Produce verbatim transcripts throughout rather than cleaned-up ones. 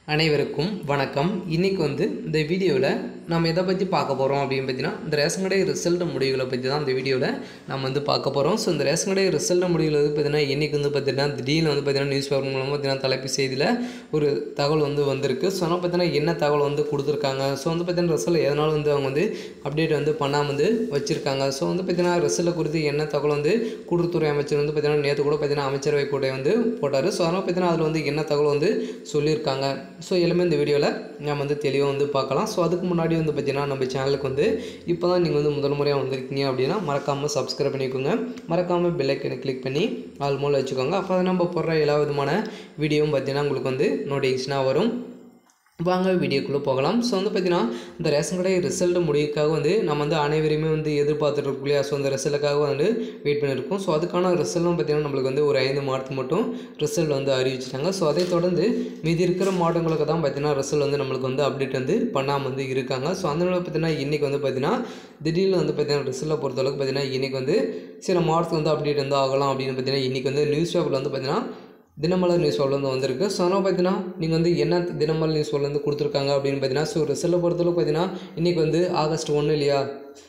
அனைவருக்கும் வணக்கம். இன்றைக்கி வந்து இந்த வீடியோவில் நம்ம எதை பற்றி பார்க்க போகிறோம் அப்படின்னு பார்த்தீங்கன்னா, இந்த ரேஷன் கடை ரிசல்ட் முடிவுகளை பற்றி தான் இந்த வீடியோவில் நம்ம வந்து பார்க்க போகிறோம். ஸோ இந்த ரேஷன் கடை ரிசல்ட் முடிவுகள் வந்து பார்த்திங்கன்னா இன்றைக்கி வந்து பார்த்திங்கன்னா திடீர்னு வந்து பார்த்திங்கன்னா நியூஸ் பேப்பர் மூலமாக பார்த்திங்கன்னா தலைப்பு செய்தியில் ஒரு தகவல் வந்து வந்திருக்கு. ஸோ ஆனால் பார்த்திங்கன்னா என்ன தகவல் வந்து கொடுத்துருக்காங்க, ஸோ வந்து பார்த்திங்கன்னா ரிசல்ட் எதனால் வந்து அவங்க வந்து அப்டேட் வந்து பண்ணாமல் வந்து வச்சுருக்காங்க. ஸோ வந்து பார்த்திங்கன்னா ரிசல்ட்டை குறித்து என்ன தகவல் வந்து கூட்டுறவுத்துறை அமைச்சர் வந்து பார்த்திங்கன்னா நேற்று கூட பார்த்திங்கன்னா அமைச்சரவை கூட்டை வந்து போட்டார். ஸோ அதனால் பார்த்திங்கன்னா அதில் வந்து என்ன தகவல் வந்து சொல்லியிருக்காங்க. ஸோ எல்லாமே இந்த வீடியோவில் நம்ம வந்து தெளிவாக வந்து பார்க்கலாம். ஸோ அதுக்கு முன்னாடி வந்து பார்த்திங்கன்னா நம்ம சேனலுக்கு வந்து இப்போ தான் நீங்கள் வந்து முதல் முறையாக வந்திருக்கீங்க அப்படின்னா மறக்காமல் சப்ஸ்கிரைப் பண்ணிக்கோங்க. மறக்காமல் பெல் ஐக்கனை கிளிக் பண்ணி ஆல் மூலம் வச்சுக்கோங்க. அப்போ தான் நம்ம போடுற எல்லா விதமான வீடியோவும் பார்த்திங்கன்னா உங்களுக்கு வந்து நோட்டிஃபிகேஷனாக வரும். வாங்க வீடியோக்குள்ளே போகலாம். ஸோ வந்து பார்த்திங்கன்னா இந்த ரேஷன் கடை ரிசல்ட் முடிவுக்காக வந்து நம்ம வந்து அனைவரையுமே வந்து எதிர்பார்த்துட்டு இருக்கோம் இல்லையா. ஸோ அந்த ரிசல்ட்டுக்காக வந்து வெயிட் பண்ணியிருக்கோம். ஸோ அதுக்கான ரிசல்ட்டும் பார்த்திங்கன்னா நம்மளுக்கு வந்து ஒரு ஐந்து மாதத்துக்கு மட்டும் ரிசல்ட் வந்து அறிவிச்சிட்டாங்க. ஸோ அதை தொடர்ந்து மீதி இருக்கிற மாவட்டங்களுக்கு தான் பார்த்திங்கன்னா ரிசல்ட் வந்து நம்மளுக்கு வந்து அப்டேட் வந்து பண்ணாமல் வந்து இருக்காங்க. ஸோ அந்த பார்த்திங்கன்னா இன்றைக்கி வந்து பார்த்திங்கன்னா திடீர்னு வந்து பார்த்திங்கன்னா ரிசல்ட்டை பொறுத்தளவுக்கு பார்த்திங்கன்னா இன்றைக்கி வந்து சில மாவட்டத்துக்கு வந்து அப்டேட் வந்து ஆகலாம் அப்படின்னு பார்த்திங்கன்னா இன்றைக்கி வந்து நியூஸ் பேப்பரில் வந்து பார்த்திங்கன்னா தினமலர் நியூஸ் வந்து வந்திருக்கு. ஸோ அதனால் பார்த்தீங்கன்னா நீங்கள் வந்து என்ன தினமலர் நியூஸ் வந்து கொடுத்துருக்காங்க அப்படின்னு பார்த்தீங்கன்னா, ஸோ ரிசல்ட்டை பொறுத்தளவுக்கு பார்த்தீங்கன்னா இன்றைக்கி வந்து ஆகஸ்ட் ஒன்று இல்லையா.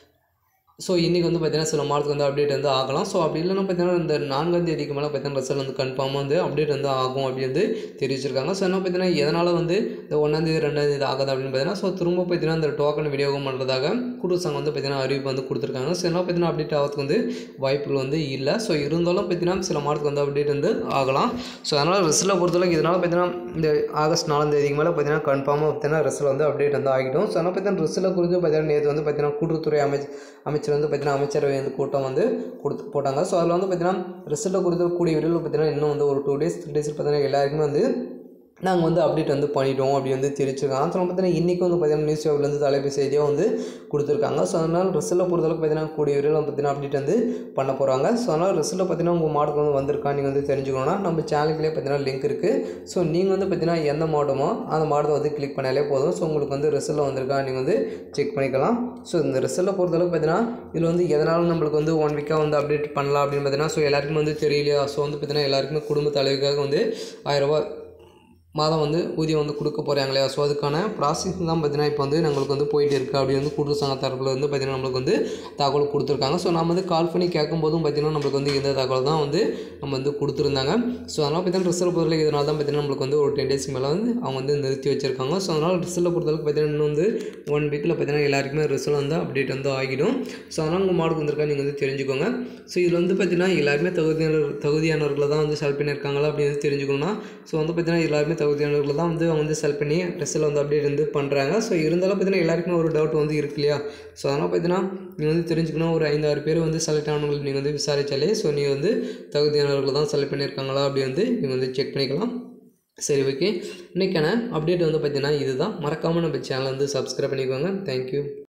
ஸோ இன்றைக்கி வந்து பார்த்திங்கன்னா சில மாதத்துக்கு வந்து அப்டேட் வந்து ஆகலாம். ஸோ அப்படி இல்லைன்னா பார்த்தீங்கன்னா இந்த நான்காம் தேதிக்கு மேலே பார்த்தீங்கன்னா ரிசல்ட் வந்து கன்ஃபார்மாக வந்து அப்டேட் வந்து ஆகும் அப்படின்னு வந்து தெரிவிச்சிருக்காங்க. ஸோ என்ன பார்த்தீங்கன்னா எதனால் வந்து இந்த ஒன்றாந்தேதி ரெண்டாந்தேதி ஆகாது அப்படின்னு பார்த்தீங்கன்னா, ஸோ திரும்ப பார்த்தீங்கன்னா இந்த டோக்கன் விநியோகம் பண்ணுறதாக கூட்டுறவு சங்கம் வந்து பார்த்திங்கன்னா அறிவிப்பு வந்து கொடுத்துருக்காங்க. ஸோ என்ன பார்த்தீங்கன்னா அப்டேட் ஆகிறதுக்கு வந்து வாய்ப்புகள் வந்து இல்லை. ஸோ இருந்தாலும் பார்த்தீங்கன்னா சில மாதத்துக்கு வந்து அப்டேட் வந்து ஆகலாம். ஸோ அதனால் ரிசல்ட்டை பொறுத்தளவுக்கு இதனால் பார்த்தீங்கன்னா இந்த ஆகஸ்ட் நாலாம் தேதிக்கு மேலே பார்த்தீங்கன்னா கன்ஃபார்மாக பார்த்தீங்கன்னா ரிசல்ட் வந்து அப்டேட் வந்து ஆகிடும். ஸோ அதனால் பார்த்தீங்கன்னா ரிசல்ட்டை குறித்து பார்த்தீங்கன்னா நேற்று வந்து பார்த்தீங்கன்னா கூட்டுறவுத்துறை அமைச்சர் அமைச்சர் வந்து பார்த்திங்கன்னா அமைச்சரவை வந்து கூட்டம் வந்து கொடுத்து போட்டாங்க. ஸோ அதில் வந்து பார்த்திங்கன்னா ரிசல்ட்டை கொடுத்து கூடிய விரைவில் பார்த்திங்கன்னா இன்னும் வந்து ஒரு டூ டேஸ் த்ரீ டேஸ் பார்த்திங்கன்னா எல்லாருக்குமே வந்து நாங்கள் வந்து அப்டேட் வந்து பண்ணிட்டோம் அப்படி வந்து தெரிவிச்சிருக்காங்க. அதனால் பார்த்தீங்கன்னா இன்றைக்கி வந்து பார்த்திங்கன்னா நியூஸ் பேப்பர்லேருந்து தலைப்பு செய்தியாக வந்து கொடுத்துருக்காங்க. ஸோ அதனால் ரிசல்ட்டை பொறுத்தளவுக்கு பார்த்திங்கன்னா கூடிய விரைவில் பார்த்திங்கன்னா அப்டேட் வந்து பண்ண போகிறாங்க. ஸோ அதனால் ரிசல்ட்டை பார்த்திங்கன்னா உங்கள் மாவட்டத்தில் வந்து வந்திருக்கா நீங்கள் வந்து தெரிஞ்சுக்கணும்னா நம்ம சேனலுக்குள்ளே பார்த்திங்கன்னா லிங்க் இருக்குது. ஸோ நீங்கள் வந்து பார்த்திங்கன்னா எந்த மாவட்டமோ அந்த மாவட்டத்தை வந்து கிளிக் பண்ணாலே போதும். ஸோ உங்களுக்கு வந்து ரிசல்ட் வந்திருக்கா நீங்கள் வந்து செக் பண்ணிக்கலாம். ஸோ இந்த ரிசல்ட்டை பொறுத்தளவுக்கு பார்த்திங்கன்னா இதில் வந்து எதனாலும் நம்மளுக்கு வந்து ஒன் வீக்காக வந்து அப்டேட் பண்ணலாம் அப்படின்னு பார்த்திங்கன்னா, ஸோ எல்லாருக்குமே வந்து தெரியலையா. ஸோ வந்து பார்த்திங்கன்னா எல்லாருக்குமே குடும்ப தலைவிக்காக வந்து ஆயிரரூபா மாதம் வந்து ஊதியம் வந்து கொடுக்க போகிறாங்க இல்லையா. ஸோ அதுக்கான ப்ராசஸ் தான் பார்த்திங்கன்னா இப்போ வந்து நம்மளுக்கு வந்து போயிட்டு இருக்குது அப்படி வந்து கூட்டுறவு சங்க தரப்பில் வந்து பார்த்திங்கன்னா நம்மளுக்கு வந்து தகவல் கொடுத்துருக்காங்க. ஸோ நம்ம வந்து கால் பண்ணி கேட்கும்போதும் பார்த்திங்கன்னா நம்மளுக்கு வந்து இந்த தகவல் தான் வந்து நம்ம வந்து கொடுத்துருந்தாங்க. ஸோ அதனால் பார்த்திங்கன்னா ரிசல்ட் பொறுத்தளவுக்கு இதனால தான் பார்த்திங்கன்னா நம்மளுக்கு வந்து ஒரு டென் டேஸ்க்கு மேலே வந்து அவங்க வந்து நிறுத்தி வச்சுருக்காங்க. ஸோ அதனால் ரிசல்ட்டை பொறுத்தளவுக்கு பார்த்திங்கன்னா இன்னும் வந்து ஒன் வீக்கில் பார்த்திங்கன்னா எல்லாருக்குமே ரிசல்ட் வந்து அப்டேட் வந்து ஆகிடும். ஸோ அதனால் உங்கள் மார்க் வந்திருக்கா நீங்கள் வந்து தெரிஞ்சுக்கோங்க. ஸோ இதில் வந்து பார்த்திங்கன்னா எல்லாருமே தகுதியான தகுதியானவர்களை தான் வந்து செலக்ட் பண்ணியிருக்காங்களா அப்படின்னு வந்து தெரிஞ்சுக்கணும்னா, ஸோ வந்து பார்த்திங்கன்னா எல்லாருமே தகுதியானவர்களை தான் வந்து அவங்க வந்து செலக்ட் பண்ணி ரிசல்ட் வந்து அப்டேட் வந்து பண்ணுறாங்க. ஸோ இருந்தாலும் பார்த்திங்கன்னா எல்லாருக்குமே ஒரு டவுட் வந்து இருக்கு இல்லையா. ஸோ அதனால் பார்த்திங்கன்னா நீங்கள் வந்து தெரிஞ்சுக்கணும், ஒரு ஐந்து ஆறு பேர் வந்து செலக்ட் ஆனவங்களுக்கு நீங்கள் வந்து விசாரித்தாலே ஸோ நீங்கள் வந்து தகுதியானவர்களை தான் செலக்ட் பண்ணியிருக்காங்களா அப்படி வந்து நீங்கள் வந்து செக் பண்ணிக்கலாம். சரி, ஓகே. இன்றைக்கான அப்டேட் வந்து பார்த்திங்கன்னா இதுதான். மறக்காமல் நம்ம சேனலை வந்து சப்ஸ்கிரைப் பண்ணிக்கோங்க. தேங்க்யூ.